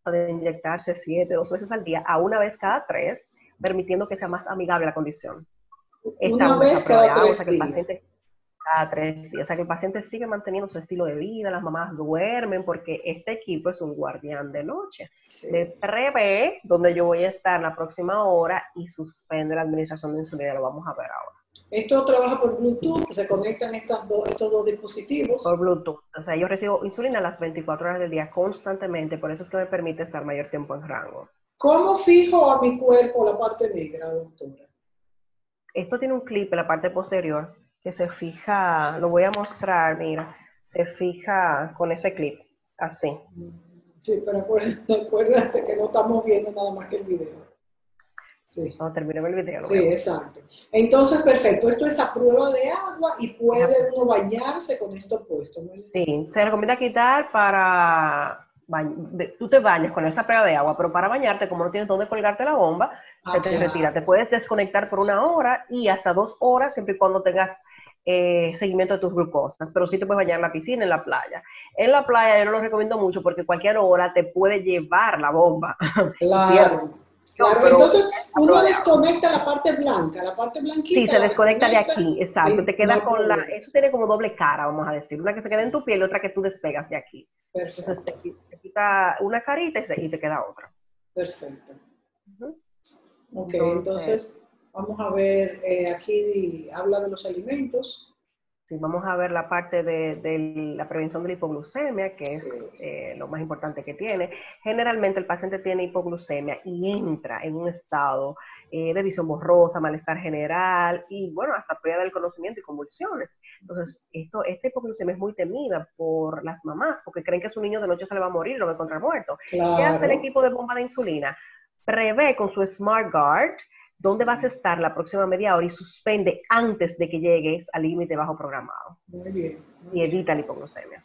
de inyectarse 7, 2 veces al día a una vez cada 3, permitiendo que sea más amigable la condición. Una vez cada 3 días. Cada 3 días. O sea, que el paciente sigue manteniendo su estilo de vida, las mamás duermen, porque este equipo es un guardián de noche. Sí. Le prevé donde yo voy a estar la próxima hora y suspende la administración de insulina. Lo vamos a ver ahora. Esto trabaja por Bluetooth, se conectan estos dos dispositivos. Por Bluetooth. O sea, yo recibo insulina las 24 horas del día constantemente, por eso es que me permite estar mayor tiempo en rango. ¿Cómo fijo a mi cuerpo la parte negra, doctora? Esto tiene un clip en la parte posterior que se fija, lo voy a mostrar, mira, se fija con ese clip, así. Sí, pero acuérdate que no estamos viendo nada más que el video. Sí. No, terminemos el video. Sí, exacto. Entonces, perfecto. Esto es a prueba de agua y puede uno bañarse con esto puesto, ¿no? Sí, se recomienda quitar para... Tú te bañas con esa prueba de agua, pero para bañarte, como no tienes dónde colgarte la bomba, se te retira. Te puedes desconectar por 1 hora y hasta 2 horas, siempre y cuando tengas seguimiento de tus glucosas. Pero sí te puedes bañar en la piscina, en la playa. En la playa yo no lo recomiendo mucho porque cualquier hora te puede llevar la bomba. Claro. Claro, entonces uno desconecta la parte blanca, la parte blanquita. Sí, se desconecta de aquí, exacto. Te queda con la... Eso tiene como doble cara, vamos a decir. Una que se queda en tu piel y otra que tú despegas de aquí. Perfecto. Entonces te quita una carita y te queda otra. Perfecto. Ok, entonces vamos a ver, aquí habla de los alimentos. Sí, vamos a ver la parte de la prevención de la hipoglucemia, que es lo más importante que tiene. Generalmente el paciente tiene hipoglucemia y entra en un estado de visión borrosa, malestar general y, bueno, hasta pérdida del conocimiento y convulsiones. Entonces, esta hipoglucemia es muy temida por las mamás, porque creen que su niño de noche se le va a morir y lo va a encontrar muerto. Claro. ¿Qué hace el equipo de bomba de insulina? Prevé con su SmartGuard dónde vas a estar la próxima media hora y suspende antes de que llegues al límite bajo programado. Muy bien. Y evita la hipoglucemia.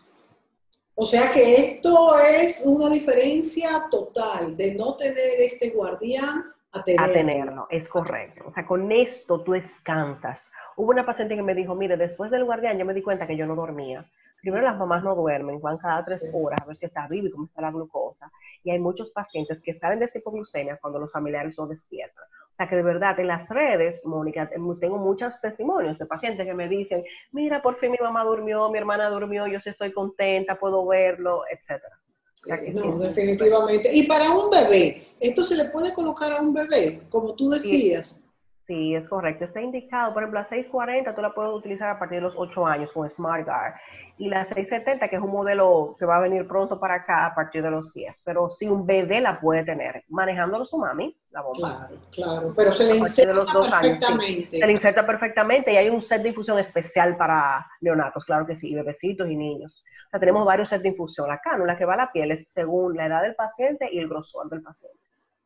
O sea que esto es una diferencia total de no tener este guardián a tenerlo. Es correcto. O sea, con esto tú descansas. Hubo una paciente que me dijo, mire, después del guardián yo me di cuenta que yo no dormía. Primero, las mamás no duermen, van cada 3 horas a ver si está vivo y cómo está la glucosa. Y hay muchos pacientes que salen de esa hipoglucemia cuando los familiares no despiertan. O sea que de verdad en las redes, Mónica, tengo muchos testimonios de pacientes que me dicen, mira, por fin mi mamá durmió, mi hermana durmió, yo sí estoy contenta, puedo verlo, etc. O sea que no, definitivamente. Y para un bebé, ¿esto se le puede colocar a un bebé, como tú decías? Sí, es correcto. Está indicado, por ejemplo, la 640 tú la puedes utilizar a partir de los 8 años con SmartGuard. Y la 670, que es un modelo que va a venir pronto para acá a partir de los 10. Pero sí, un bebé la puede tener, manejándolo su mami, la bomba. Claro, pero se le inserta perfectamente. Años, sí. Se le inserta perfectamente y hay un set de infusión especial para neonatos, claro que sí, bebecitos y niños. O sea, tenemos varios sets de infusión. La cánula que va a la piel es según la edad del paciente y el grosor del paciente.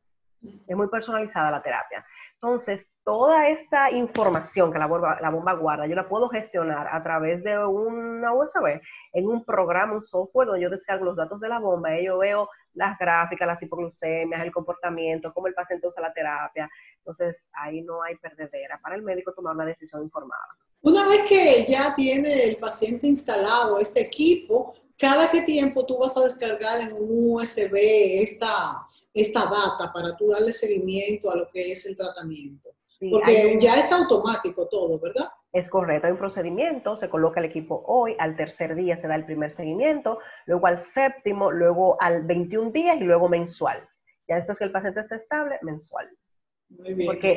Es muy personalizada la terapia. Entonces, toda esta información que la bomba guarda, yo la puedo gestionar a través de una USB, en un programa, un software, donde yo descargo los datos de la bomba, y yo veo las gráficas, las hipoglucemias, el comportamiento, cómo el paciente usa la terapia. Entonces, ahí no hay perdedera para el médico tomar una decisión informada. Una vez que ya tiene el paciente instalado este equipo, ¿cada qué tiempo tú vas a descargar en un USB esta data para tú darle seguimiento a lo que es el tratamiento? Sí, porque ya es automático todo, ¿verdad? Es correcto, hay un procedimiento, se coloca el equipo hoy, al tercer día se da el primer seguimiento, luego al séptimo, luego al 21 días y luego mensual. Ya después que el paciente esté estable, mensual. Muy bien, porque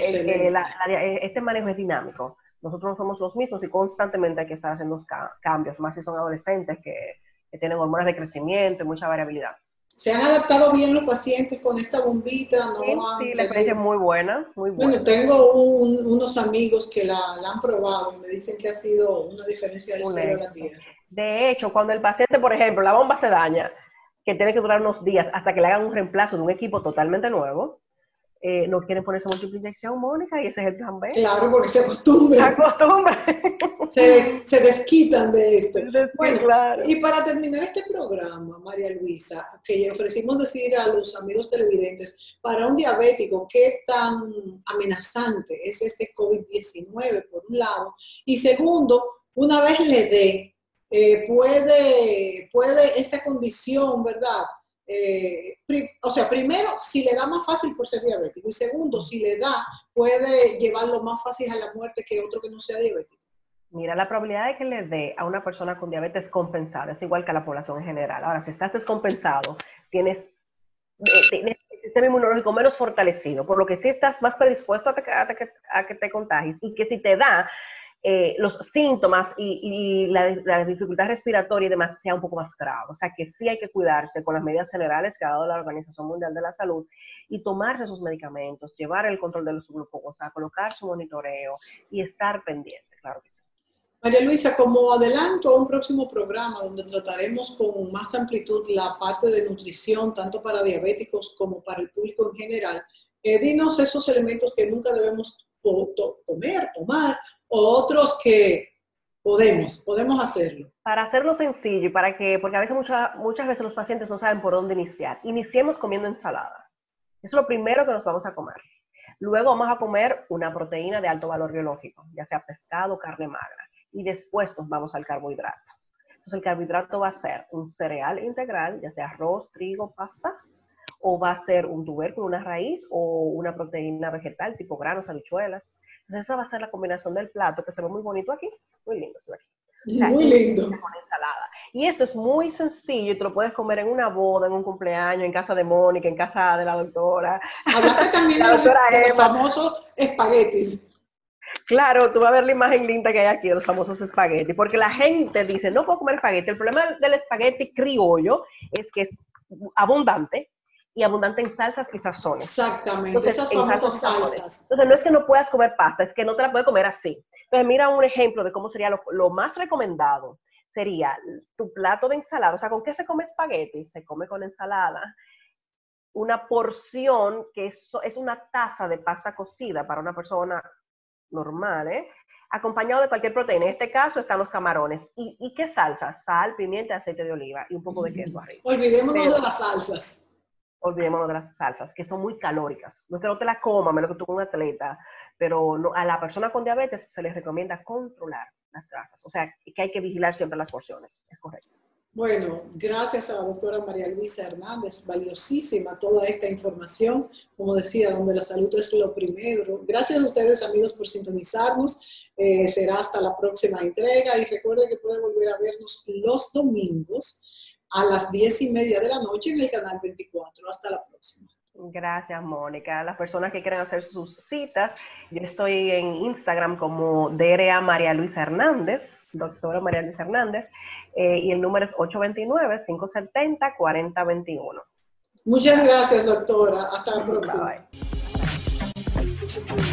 este manejo es dinámico. Nosotros no somos los mismos y constantemente hay que estar haciendo cambios, más si son adolescentes que tienen hormonas de crecimiento y mucha variabilidad. ¿Se han adaptado bien los pacientes con esta bombita? ¿No? Sí, la experiencia es muy buena, muy buena. Bueno, tengo unos amigos que la han probado y me dicen que ha sido una diferencia del cielo a la tierra. De hecho, cuando el paciente, por ejemplo, la bomba se daña, que tiene que durar unos días hasta que le hagan un reemplazo de un equipo totalmente nuevo, no quieren ponerse múltiple inyección, Mónica, y ese es el plan B. Claro, porque se acostumbran. Se desquitan de esto. Bueno, claro. Y para terminar este programa, María Luisa, que ofrecimos decir a los amigos televidentes, para un diabético, ¿qué tan amenazante es este COVID-19, por un lado? Y segundo, una vez le dé, puede esta condición, ¿verdad?, primero, si le da más fácil por ser diabético, y segundo, si le da, puede llevarlo más fácil a la muerte que otro que no sea diabético. Mira, la probabilidad de que le dé a una persona con diabetes compensada es igual que a la población en general. Ahora, si estás descompensado, tienes el sistema inmunológico menos fortalecido, por lo que sí estás más predispuesto a que te contagies, y que si te da los síntomas y la dificultad respiratoria y demás sea un poco más grave. O sea que sí hay que cuidarse con las medidas generales que ha dado la Organización Mundial de la Salud y tomarse sus medicamentos, llevar el control de su glucosa, colocar su monitoreo y estar pendiente, claro que sí. María Luisa, como adelanto a un próximo programa donde trataremos con más amplitud la parte de nutrición, tanto para diabéticos como para el público en general, dinos esos elementos que nunca debemos comer, tomar, o otros que podemos hacerlo. Para hacerlo sencillo y porque a veces muchas veces los pacientes no saben por dónde iniciar, iniciemos comiendo ensalada. Eso es lo primero que nos vamos a comer. Luego vamos a comer una proteína de alto valor biológico, ya sea pescado o carne magra. Y después nos vamos al carbohidrato. Entonces el carbohidrato va a ser un cereal integral, ya sea arroz, trigo, pasta, o va a ser un tubérculo, una raíz, o una proteína vegetal tipo granos, habichuelas. Entonces esa va a ser la combinación del plato, que se ve muy bonito aquí, muy lindo se ve aquí. Muy lindo. Con ensalada. Y esto es muy sencillo y te lo puedes comer en una boda, en un cumpleaños, en casa de Mónica, en casa de la doctora. Hablaste también de los famosos espaguetis. Claro, tú vas a ver la imagen linda que hay aquí de los famosos espaguetis, porque la gente dice, no puedo comer espagueti. El problema del espagueti criollo es que es abundante, y abundante en salsas y sazones. Exactamente, entonces, esas famosas salsas. Entonces no es que no puedas comer pasta, es que no te la puedes comer así. Entonces mira un ejemplo de cómo sería lo más recomendado. Sería tu plato de ensalada. O sea, ¿con qué se come espagueti? Se come con ensalada. Una porción que es una taza de pasta cocida para una persona normal, acompañado de cualquier proteína. En este caso están los camarones. ¿Y qué salsa? Sal, pimienta, aceite de oliva y un poco de queso arriba. Olvidémonos de las salsas. Olvidémonos de las salsas, que son muy calóricas. No es que no te la comas, menos que tú un atleta, pero no, a la persona con diabetes se les recomienda controlar las grasas. O sea, que hay que vigilar siempre las porciones. Es correcto. Bueno, gracias a la doctora María Luisa Hernández, valiosísima toda esta información, como decía, donde la salud es lo primero. Gracias a ustedes, amigos, por sintonizarnos. Será hasta la próxima entrega y recuerden que pueden volver a vernos los domingos a las 10:30 de la noche en el canal 24. Hasta la próxima. Gracias, Mónica. Las personas que quieran hacer sus citas, yo estoy en Instagram como DRA María Luisa Hernández, doctora María Luisa Hernández, y el número es 829-570-4021. Muchas gracias, doctora. Hasta la próxima. Bye, bye.